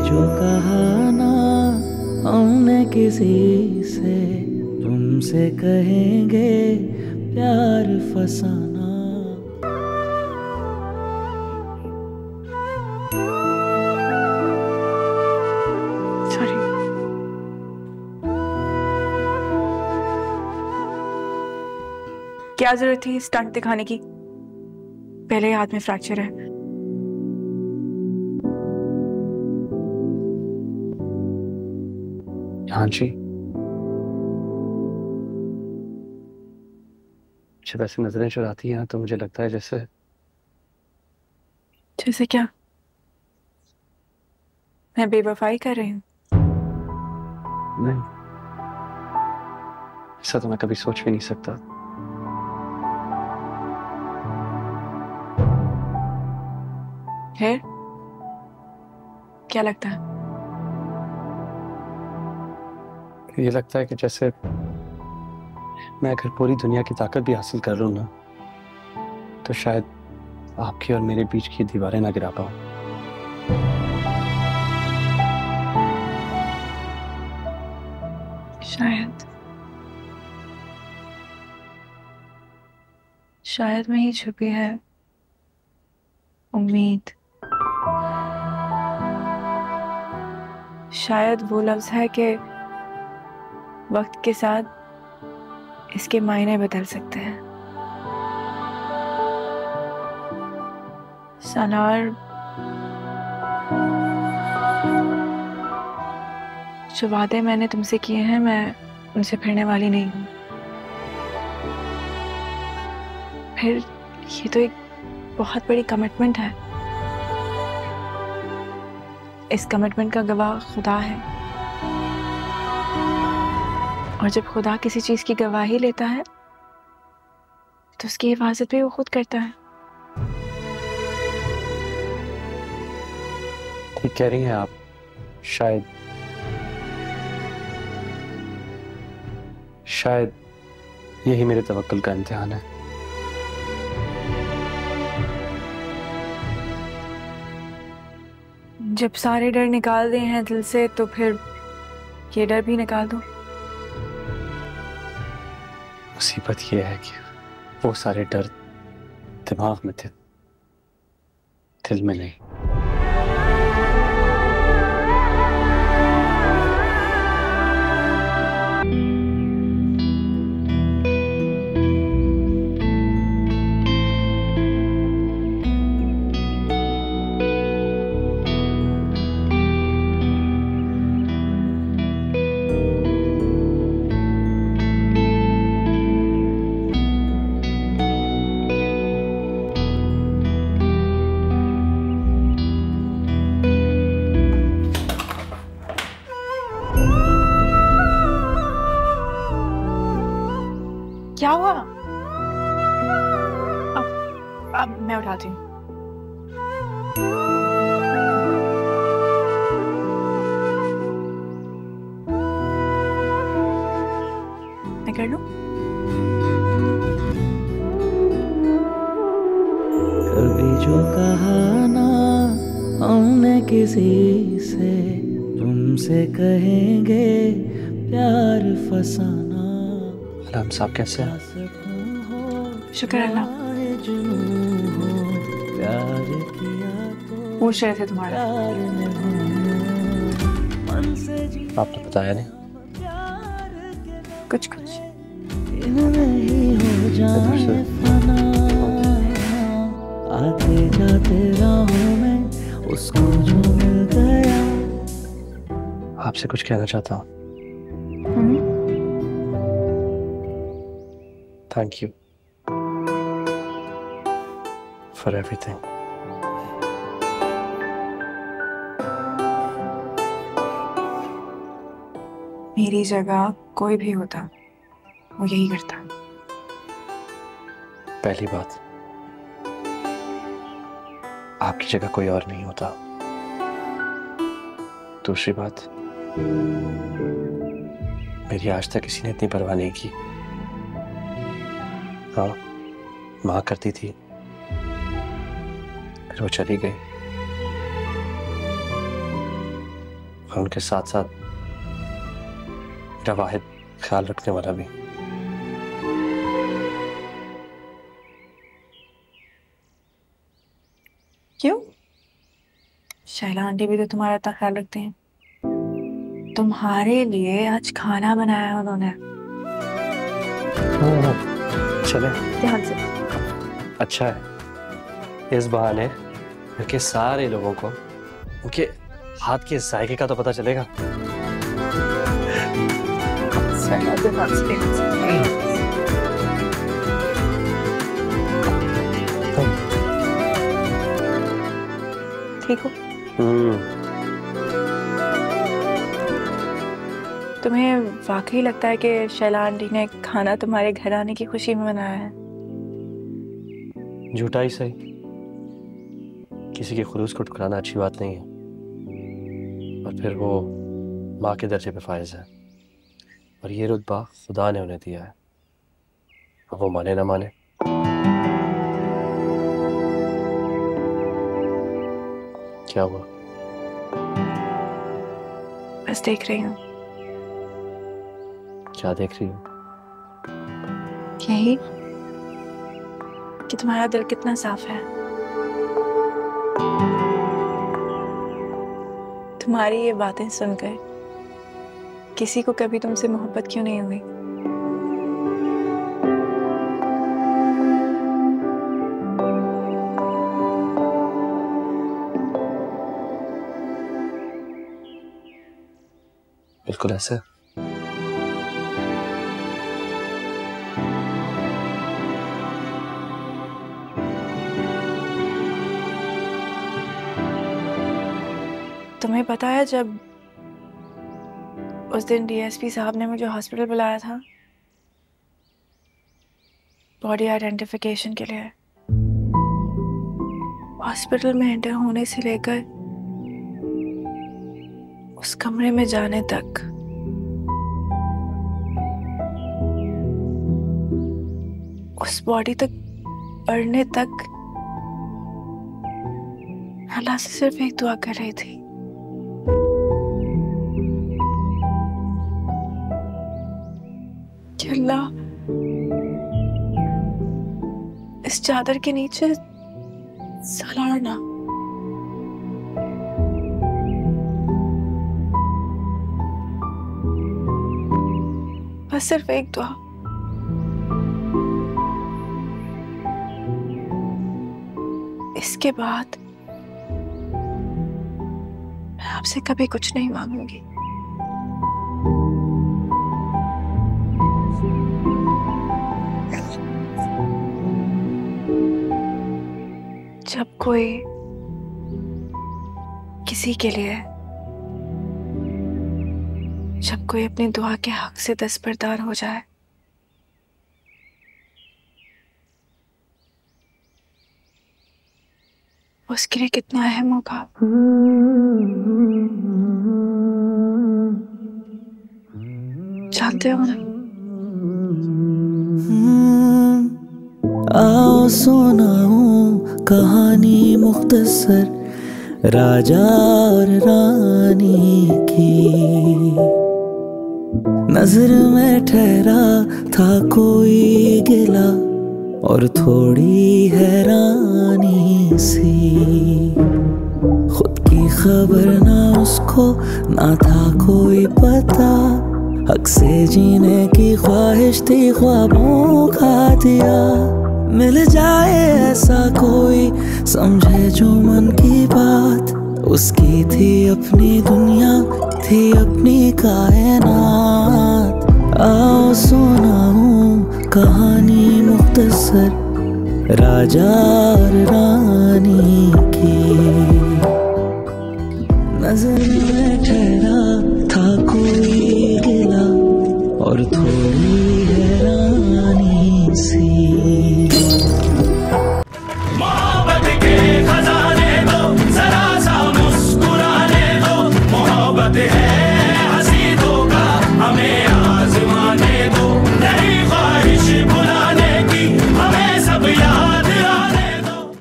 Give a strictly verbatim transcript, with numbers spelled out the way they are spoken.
जो कहा ना हमने किसी से, तुमसे कहेंगे प्यार फसाना। सॉरी। क्या जरूरत थी स्टंट दिखाने की? पहले ही हाथ में फ्रैक्चर है। हाँची, जब ऐसे नजरें चुराती हैं तो मुझे लगता है जैसे जैसे क्या? मैं बेवफाई कर रही हूँ? नहीं, ऐसा तो मैं कभी सोच भी नहीं सकता। फिर क्या लगता है? ये लगता है कि जैसे मैं अगर पूरी दुनिया की ताकत भी हासिल कर लूं ना, तो शायद आपकी और मेरे बीच की दीवारें ना गिरा पाऊं। शायद शायद में ही छुपी है उम्मीद। शायद वो लफ्ज है कि वक्त के साथ इसके मायने बदल सकते हैं। सनार, जो वादे मैंने तुमसे किए हैं मैं उनसे फिरने वाली नहीं हूँ। फिर ये तो एक बहुत बड़ी कमिटमेंट है। इस कमिटमेंट का गवाह खुदा है, और जब खुदा किसी चीज की गवाही लेता है तो उसकी हिफाजत भी वो खुद करता है। ठीक कह रही हैं आप। शायद शायद यही मेरे तवक्कुल का इम्तिहान है। जब सारे डर निकाल दिए हैं दिल से तो फिर ये डर भी निकाल दो। मुसीबत ये है कि वो सारे डर दिमाग में थे, दिल में नहीं। क्या हुआ? अब अब मैं उठाती हूँ। मैं कर लूं? कभी जो कहा ना हमने किसी से, तुमसे कहेंगे प्यार फसाना। हम साहब कैसे हैं? शुक्र अल्लाह। पूछ रहे थे तुम्हारा। आपने बताया नहीं? कुछ कुछ नहीं हो जाए फना, आते जाते राहों में उसको जो मिल गया। आपसे कुछ कहना चाहता हूँ। Thank you for everything. मेरी जगह कोई भी होता वो यही करता। पहली बात, आपकी जगह कोई और नहीं होता। दूसरी बात, मेरी आज तक किसी ने इतनी परवाह नहीं की। हाँ, माँ करती थी, फिर वो चली गई। और उनके साथ साथ मेरा वाहिद ख्याल रखने वाला भी। क्यों? शैला आंटी भी तो तुम्हारा इतना ख्याल रखती हैं। तुम्हारे लिए आज खाना बनाया है उन्होंने। हाँ, चले ध्यान से। अच्छा है, इस बहाने घर के सारे लोगों को उनके हाथ के जायके का तो पता चलेगा। ठीक हो? हम्म। तुम्हें वाकई लगता है कि शैला आंटी ने खाना तुम्हारे घर आने की खुशी में बनाया है? झूठा ही सही, किसी के खुलूस को ठुकराना अच्छी बात नहीं है। और फिर वो माँ के दर्जे पे फायज है, और ये रुतबा खुदा ने उन्हें दिया है। अब वो माने ना माने। क्या हुआ? बस देख रही हूँ। क्या देख रही हो? यही कि तुम्हारा दिल कितना साफ है। तुम्हारी ये बातें सुनकर किसी को कभी तुमसे मोहब्बत क्यों नहीं हुई? बिल्कुल ऐसे। तुम्हें पता है, जब उस दिन डीएसपी साहब ने मुझे हॉस्पिटल बुलाया था बॉडी आइडेंटिफिकेशन के लिए, हॉस्पिटल में एंटर होने से लेकर उस कमरे में जाने तक उस बॉडी तक बढ़ने तक अल्लाह से सिर्फ एक दुआ कर रही थी कि अल्लाह इस चादर के नीचे सलाना। बस सिर्फ एक दुआ। इसके बाद मैं आपसे कभी कुछ नहीं मांगूंगी। जब कोई किसी के लिए, जब कोई अपनी दुआ के हक से दस्तबरदार हो जाए, उसके लिए कितना अहम होगा। जानते हो ना? आओ सुनाऊं कहानी मुख्तसर राजा और रानी की। नजर में ठहरा था कोई गिला और थोड़ी हैरानी सी। खुद की खबर ना उसको, ना था कोई पता। हक से जीने की ख्वाहिश थी, ख्वाबों का दिया। मिल जाए ऐसा कोई समझे जो मन की बात। उसकी थी अपनी दुनिया, थी अपनी कायनात। आओ सुनाऊं कहानी मुख्तसर राजा और रानी की।